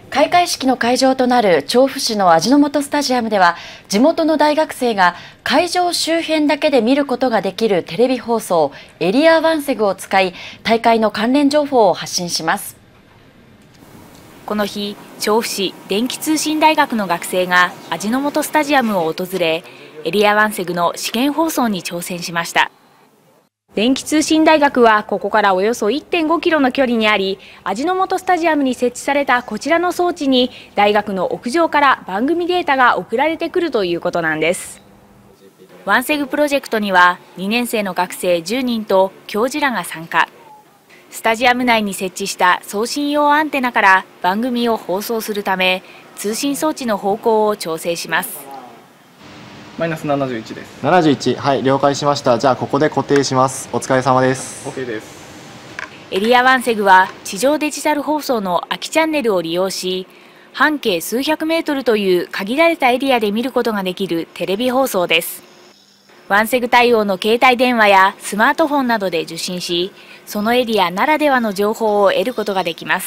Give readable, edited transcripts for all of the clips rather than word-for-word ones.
開会式の会場となる調布市の味の素スタジアムでは、地元の大学生が会場周辺だけで見ることができるテレビ放送エリアワンセグを使い、大会の関連情報を発信します。 この日、調布市電気通信大学の学生が味の素スタジアムを訪れ、エリアワンセグの試験放送に挑戦しました。電気通信大学はここからおよそ 1.5 キロの距離にあり、味の素スタジアムに設置されたこちらの装置に大学の屋上から番組データが送られてくるということなんです。ワンセグプロジェクトには2年生の学生10人と教授らが参加。スタジアム内に設置した送信用アンテナから番組を放送するため、通信装置の方向を調整します。 マイナス71です。 71、はい、了解しました。じゃあここで固定します。お疲れ様です。 OK です。 エリアワンセグは地上デジタル放送の空きチャンネルを利用し、半径数百メートルという限られたエリアで見ることができるテレビ放送です。ワンセグ対応の携帯電話やスマートフォンなどで受信し、そのエリアならではの情報を得ることができます。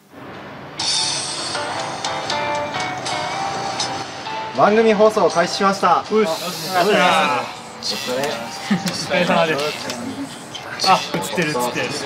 番組放送開始しました。 お疲れ様です。あ、映ってる。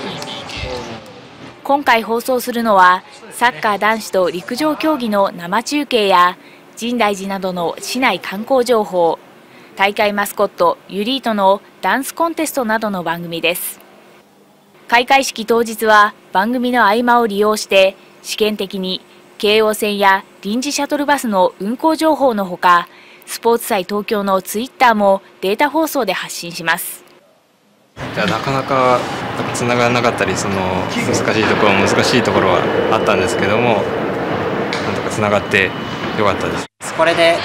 今回放送するのは、サッカー男子と陸上競技の生中継や深大寺などの市内観光情報、大会マスコットユリートのダンスコンテストなどの番組です。開会式当日は番組の合間を利用して試験的に京王線や臨時シャトルバスの運行情報のほか、スポーツ祭東京のツイッターもデータ放送で発信します。 なかなかつながらなかったり、難しいところはあったんですけども、なんとかつながってよかったです。 これで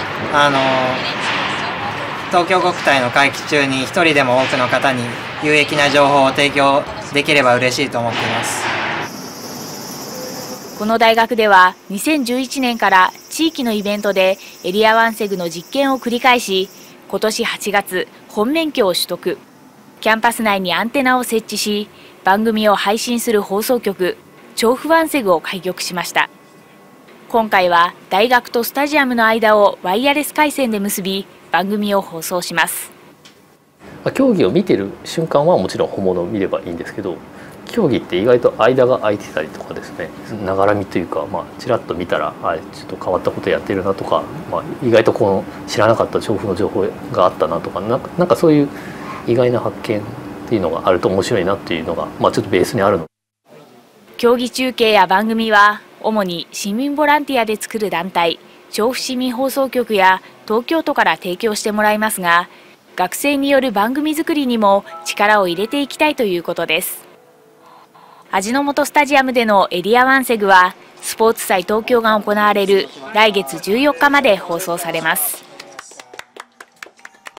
東京国体の会期中に一人でも多くの方に有益な情報を提供できれば嬉しいと思っています。 この大学では2011年から地域のイベントでエリアワンセグの実験を繰り返し、今年8月本免許を取得。キャンパス内にアンテナを設置し、番組を配信する放送局調布ワンセグを開局しました。今回は大学とスタジアムの間をワイヤレス回線で結び、番組を放送します。 競技を見てる瞬間はもちろん本物を見ればいいんですけど、競技って意外と間が空いてたりとかですね、ながら見というか、ちらっと見たらちょっと変わったことやってるなとか、意外と知らなかった調布の情報があったなとか、なんかそういう意外な発見っていうのがあると面白いなっていうのが、ちょっとベースにあるの。 競技中継や番組は主に市民ボランティアで作る団体調布市民放送局や東京都から提供してもらいますが、学生による番組作りにも力を入れていきたいということです。味の素スタジアムでのエリアワンセグはスポーツ祭東京が行われる来月14日まで放送されます。